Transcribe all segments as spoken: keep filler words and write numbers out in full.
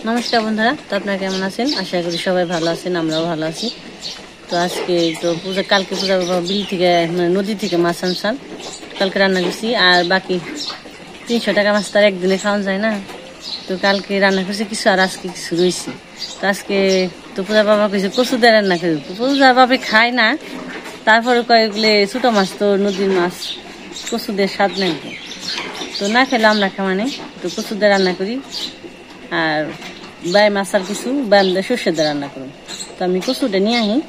নমস্কার বন্ধুরা, তো আপনারা কেমন আছেন? আশা করি সবাই ভালো আছেন, আমরাও ভালো আছি। তো আজকে তো পূজা, কালকে পূজা বিল থেকে মানে নদী থেকে মাছ আনসান, কালকে রান্না করছি। আর বাকি তিনশো টাকা মাছ তার একদিনে খাওয়া যায় না, তো কালকে রান্না করছি কিছু, আর আজকে কিছু রয়েছি। তো আজকে তো পূজা বাবা কিছু কচু দিয়ে রান্না করি, পূজা বাবা খায় না, তারপরে কয়েকগুলো ছোটো মাছ, তো নদীর মাছ কচু দিয়ে স্বাদ নেই, তো না খেলে আমরা খাওয়া নেই, তো কচু দিয়ে রান্না করি। আর বাই মাছ আর কিছু ব্যায়াম দিয়ে সর্ষে দিয়ে রান্না করুন। তো আমি কচুটা নিয়ে আহি।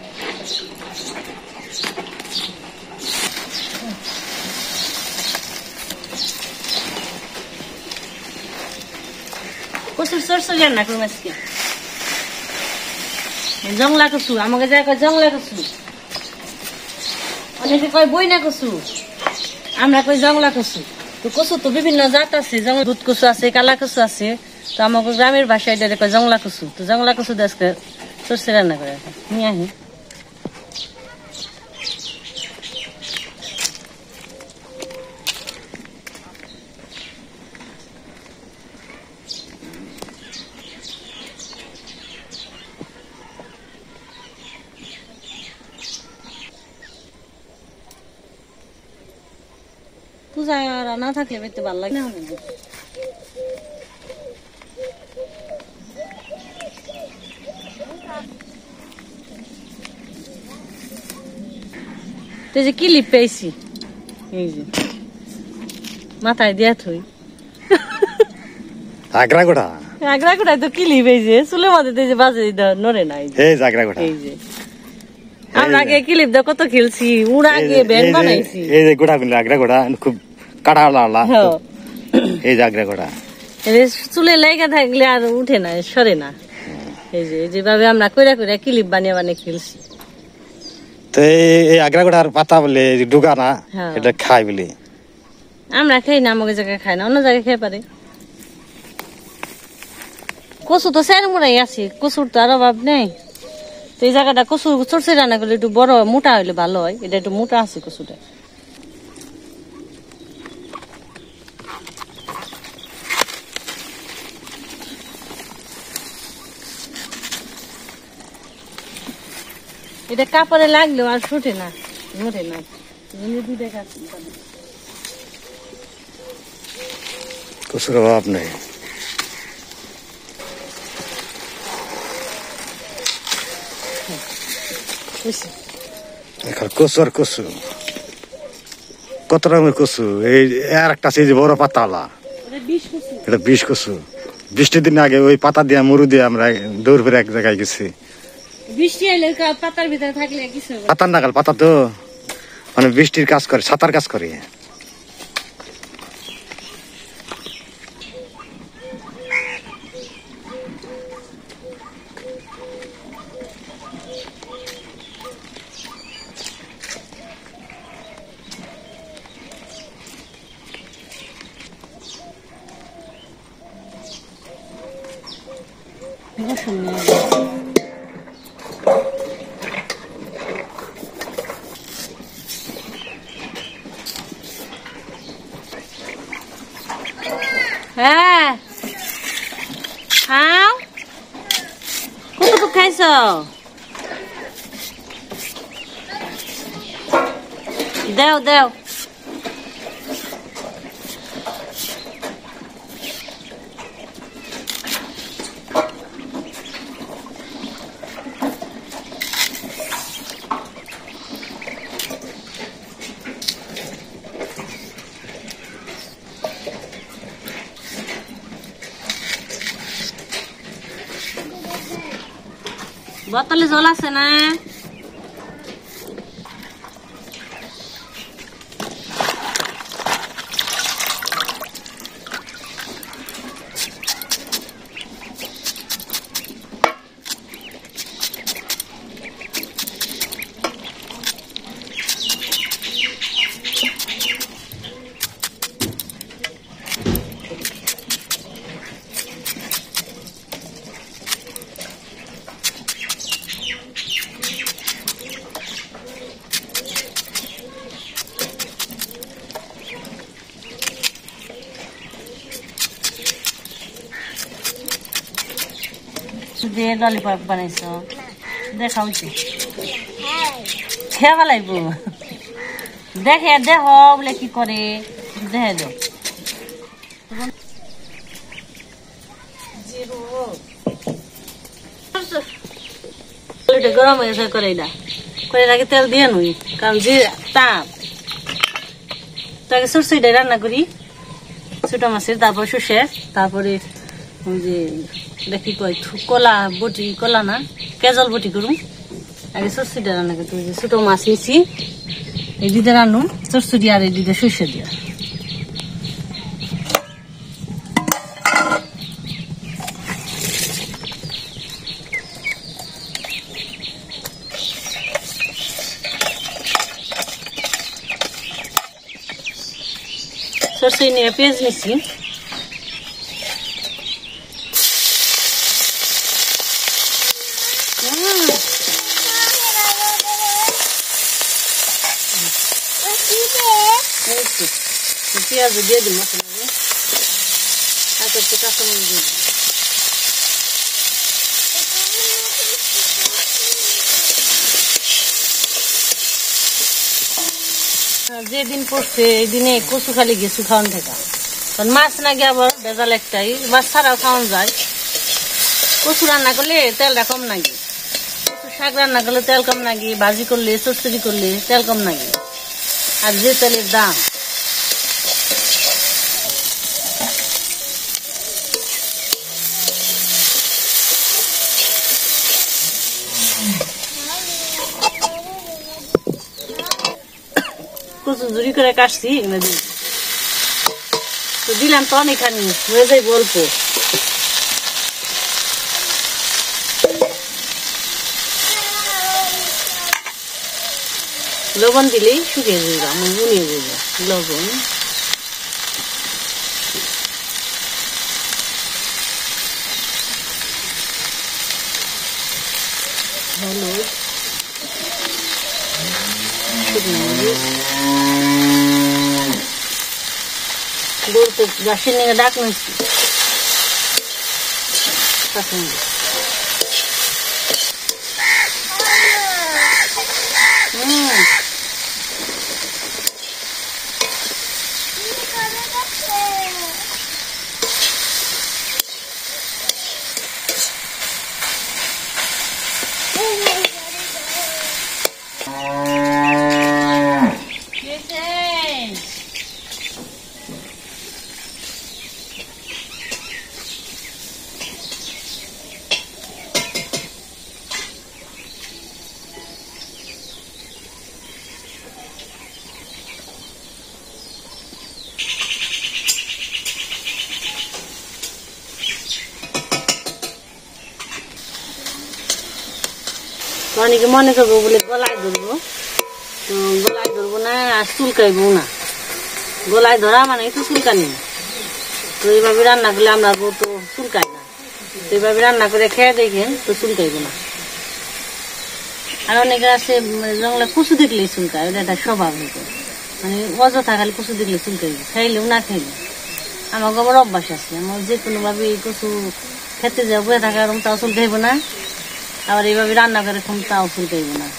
কচুর সরষে রান্না করুন আজকে। জংলা কচু, আমাকে যা কয় জংলা কচু, অনেকে কয় বইনা কচু, আমরা কই জংলা কচু। তো কচু তো বিভিন্ন জাত আছে, যেমন দুধ কচু আছে, কালা কচু আছে। তো আমাকে গ্রামের ভাষায় এটা কয় জংলা কচু। তো জংলা কচু দিয়ে আজকে সরষে রান্না করে নিয়ে আহি। পূজা না থাকলে বেতে ভালো লাগে না। তো যে কিলিপ পেয়েছি, এই যে মাথায় দিয়া থই আগ্রা গোটা আগ্রা গোটায় তো কিলিপ, এই যে চুলের মধ্যে যে বাজে নড়ে না, এই যে আগ্রা গোটা। এই যে আমরা আগে কিলিপ দিয়ে কত খেলছি, উড়া আগে ব্যান বানাইছি। এই যে গোটা গুলো আগ্রা গোটা খুব কাটা লালা, এই যে আগ্রা গোটা চুলে লেগে থাকলে আর উঠে না, সরে না। এই যে যেভাবে আমরা কইরা কইরা কিলিপ বানিয়ে বানিয়ে খেলছি। তো এই আগ্রা গোটার পাতা বলে ডুগা না, এটা খাই বলে আমরা খাই না, আমাকে জায়গায় খাই না, অন্য জায়গায় খেয়ে পারে। কচু তো স্যার মোড়াই আছে, কচুর তো আর অভাব নেই। তো এই জায়গাটা কচু চড়ছে রান্না করলে একটু বড় মোটা হইলে ভালো হয়, এটা একটু মোটা আছে কচুটা। এটা কাপড়ে লাগলেও আর ছুটে না, নড়ে না। কচুর অভাব নেই। কচু আর কচু, কত রকমের কচু। এই আর একটা আছে বড় পাতাওয়ালা, এটা বিষ কচু। বৃষ্টির দিন আগে ওই পাতা দিয়ে মরু দিয়ে আমরা দৌড় ফিরে এক জায়গায় গেছি। বৃষ্টি এলে পাতার ভিতরে থাকলে কিছু, পাতার নাগাল, পাতা তো মানে বৃষ্টির কাজ করে, ছাতার কাজ করে। হ্যাঁ খাও, কতটুকু খাইছ? দেও দেও। বোতলে জল আছে না? দে ললিপপ বানাইছ দেখাও খেয়াবা লাগবো দেখে দেহ বলে কি করে দেখে দো গরম হয়ে গেছে কড়াইটা কড়াইটাকে তেল দিয়ে নুই কারণ যে তাপ তাকে সরষেটা রান্না করি ছোট মাছের তারপর সর্ষে তারপরে যে দেখি কয় কলা বটি কলা না কেজল বটি করুন আগে সরষেটা রান্না করতে ছোট মাছ নিছি এই দিতে রান্নু সরষে আর এই দিতে সর্ষে দিয়া সরষে নিয়ে পেঁয়াজ নিছি পেঁয়াজ দিয়ে দিই মশলা আর একটু কাঁচামরিচ দিয়ে দিই যেদিন পড়ছে এই দিনে কচু খালি গেছু খাওয়ান থেকে কারণ মাছ না গিয়ে আবার ভেজাল একটাই মাছ ছাড়াও খাওয়ান যায় কচু রান্না করলে তেলটা কম নাকি কচু শাক রান্না করলে তেল কম নাকি ভাজি করলে চচ্চড়ি করলে তেল কম নাকি আর যে তেলের দাম কচু জুড়ি করে কাটছি তো দিলাম তো অনেকখানি হয়ে যায় অল্প লবণ দিলেই শুকিয়ে যাবে মানে গুনিয়ে যাবে লবণ হলুদ বলতে গাছের নিয়ে ডাক নিচ্ছি অনেকে মনে করবো বলে গলায় ধরবো গলায় ধরবো না আর চুলকাইবো না গলায় ধরা মানে একটু চুলকানি তো এইভাবে রান্না করলে আমরা তো চুলকাই না তো এইভাবে রান্না করে খেয়ে দেখেন তো চুলকাইবো না আর অনেকে আছে জঙ্গলে কচু দেখলেই চুলকায় ওটা একটা স্বভাব হইতো মানে অযথা খালি কচু দেখলে চুলকাইবে খাইলেও না খাইলে আমার আবার অভ্যাস আছে আমার যে কোনো ভাবে এই কচু খেতে যাবো বয়ে থাকা এরকম তাও চুলকাইবো না আবার এইভাবে রান্না করে কম তাও চুলকাইবো না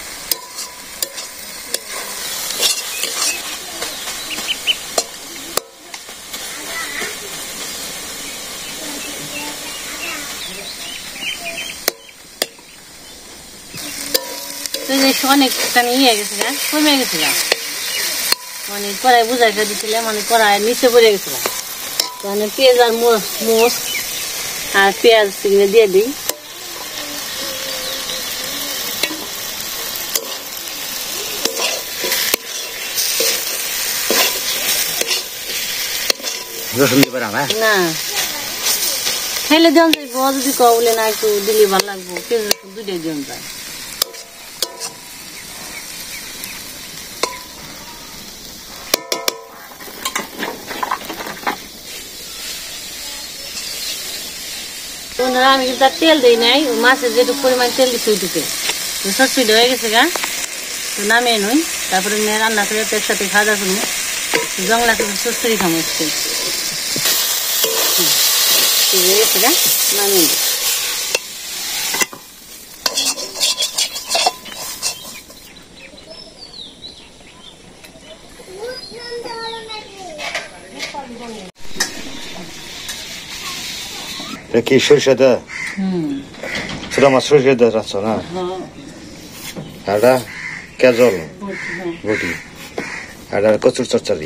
অনেকটা নিয়ে গেছে কমে গেছিল মানে কড়াই বুঝাই করে দিচ্ছিলাম মানে কড়াই নিচে পড়ে গেছিল মানে পেঁয়াজ আর মোষ আর পেঁয়াজ দিয়ে দিই না খাইলে দিন যাইব যদি কবলে না একটু দিলে ভালো লাগবো পেঁয়াজ রসুন দুটাই দিন যায় আমি কিন্তু আর তেল দিই নাই মাছের যেটুকু পরিমাণ তেল দিচ্ছি ওইটুকে সবসিডি হয়ে গেছে গা তো নামিয়ে নই তারপরে রান্না করে একসাথে খাওয়া করবো জংলা করে সস্তি খাবো হয়ে গেছে গা নামিয়ে কি সরিষা দা হুম ছোট মাছ সরিষা দা রাখছো না এটা কেজল বটি এটা কচুর চচ্চড়ি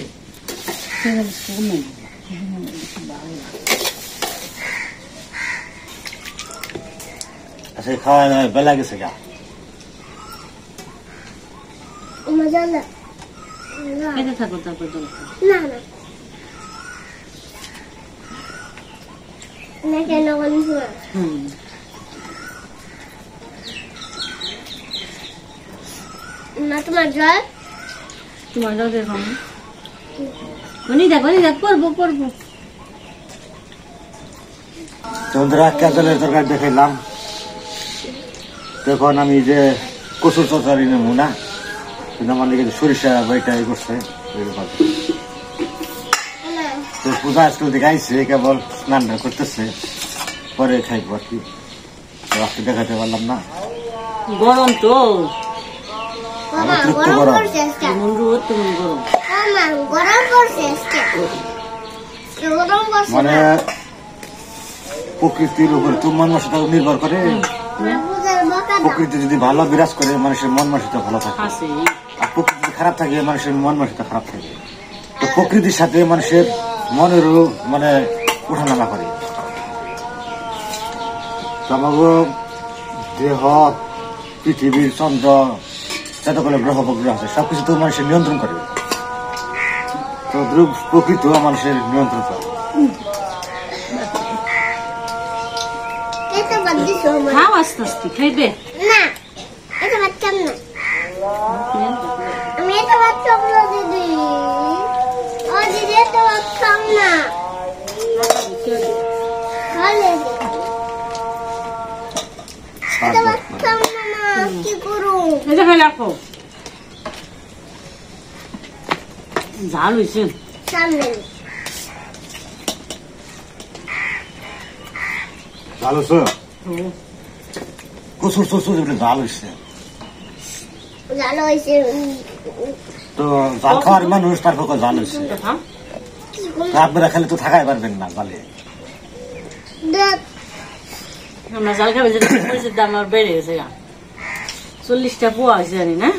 আচ্ছা খাওয়া বেলা গেছে গা থাকো তারপর না না না কেন হুম না তোমার জল তোমার জল দেখো উনি দেখো উনি দেখ পড়বো পড়বো বন্ধুরা কেজলের তরকারি দেখাইলাম তখন আমি যে কচুর তরকারি নেবো না কিন্তু আমার দিকে সরিষা বইটা করছে তো পূজা স্কুল থেকে আইসে কেবল স্নান করতেছে পরে খাইবো আর কি আজকে দেখাতে পারলাম না গরম তো অতিরিক্ত গরম তেমন রোদ তেমন গরম গরম করছে গরম করছে মানে প্রকৃতির উপরে তো মন মানসিকতা নির্ভর করে প্রকৃতি যদি ভালো বিরাজ করে মানুষের মন মানসিকতা ভালো থাকে আছে আর প্রকৃতি খারাপ থাকে মানুষের মন মানসিকতা খারাপ থাকে তো প্রকৃতির সাথে মানুষের মনেরও মানে উঠানামা করে আমাকে দেহ পৃথিবীর চন্দ্র যতগুলো গ্রহ উপগ্রহ আছে সবকিছু তো মানুষের নিয়ন্ত্রণ করে তো প্রকৃতি মানুষের নিয়ন্ত্রণ করে খাও আস্তে আস্তে খাইবে না এটা বাচ্চাম না আমি এটা বাচ্চাম না দিদি ও দিদি এটা বাচ্চাম না খালে এটা বাচ্চাম না কি করু এটা খাই রাখো ঝাল হয়েছে সামনে জাল হচ্ছে কচুর চচুর এগুলো জাল হচ্ছে জাল হয়েছে তো জাল খাওয়ার মানুষ তারপর জাল হচ্ছে আপনারা খেলে তো থাকাই পারবেন না জালে আমরা জাল খাবে যেটা মরিচের দাম আর বেড়ে গেছে গা চল্লিশটা পোয়া হয়েছে জানি না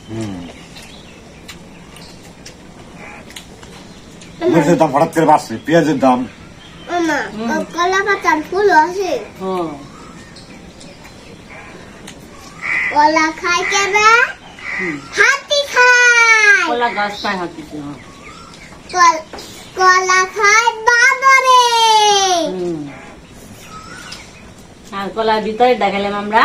মরিচের দাম হঠাৎ করে বাড়ছে পেঁয়াজের দাম কলা পাতার ফুল আছে কলা খাই কেবে হাতি খায় কলা গাছ পায় হাতি কলা খায় বাদরে আর কলার ভিতরে দেখালাম আমরা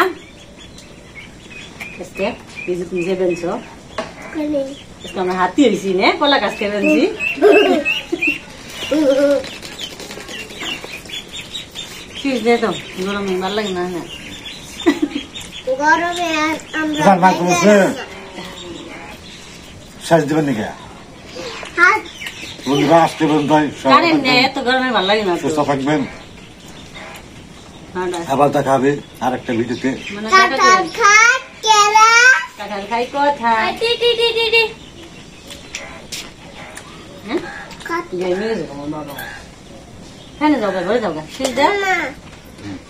তুমি যে বেঞ্চ আমরা হাতি হয়েছি নে কলা গাছ খেয়ে বেঞ্চি ঠিক আছে তো গরমে ভালো লাগে না না গরমে আমরা সাজ দেবেন নাকি হাত বন্ধুরা আসতে পর্যন্ত কারেন্ট নেই এত গরমে ভালো লাগে না তো সুস্থ থাকবেন আবার দেখা হবে আর একটা ভিডিওতে কাঁঠাল খায় কেরা কাঁঠাল খাই কোথায় হ্যাঁ যাই নিয়ে যাবো বাবা হ্যাঁ যাও ঘরে যাও গা ঠিক আছে না